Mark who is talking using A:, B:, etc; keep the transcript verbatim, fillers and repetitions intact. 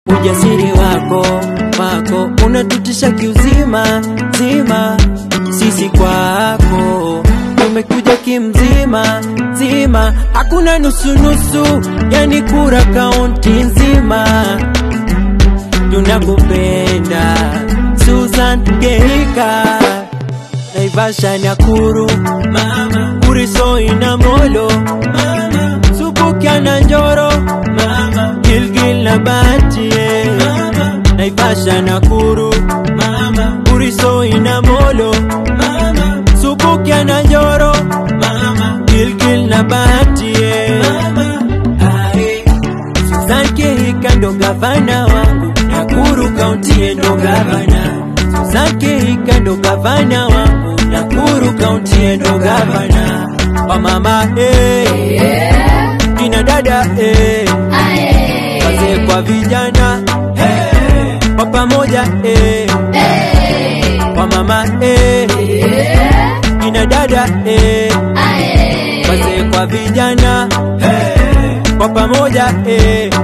A: Ujasiri wako, wako unatutisha kiuzima, zima. Sisi kwako tumekuja kimzima, zima. Hakuna nusu nusu, yani kura kaunti nzima. Tunakupenda Susan Kehika, Naivasha Nakuru, mama. Kurisoi na Molo, mama. Subukia na Njoro, mama. Gilgil na Bahati, mama. Naivasha Nakuru, mama. Kurisoi na Molo, mama. Subukia na Njoro, mama. Gilgil na Bahati, mama. Ae. Susan Kehika ndo gavana wangu, Nakuru County ndo gavana. Susan Kehika ndo gavana wangu, Nakuru County ndo gavana. Wa mama eh, yeah. Kina dada eh, aye. Wazee kwa vijana eh, kwa pamoja eh, hey. Wa mama eh, yeah. Kina dada eh, aye. Wazee kwa vijana eh, kwa pamoja eh.